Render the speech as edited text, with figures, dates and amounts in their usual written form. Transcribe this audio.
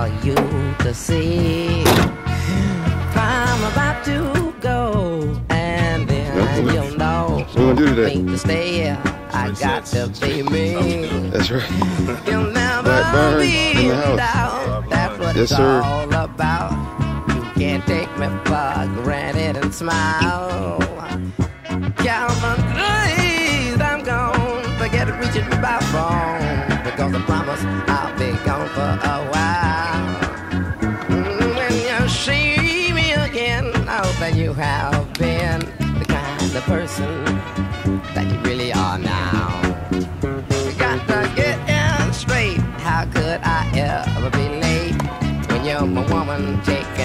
for you to see. I'm about to go, and then you'll know. What we gonna do today? Think to stay here, I got to be me. That's right. You'll never Black Burn be in the house. without. That's what Yes, it's sir. all about. You can't take me for granted and smile. Calvin, please, I'm gone. Forget reaching my phone, because I promise I'll be gone for a while. When you see me again, I hope that you have been the kind of person that you really are now. You got to get in straight. How could I ever be late when you're my woman? Take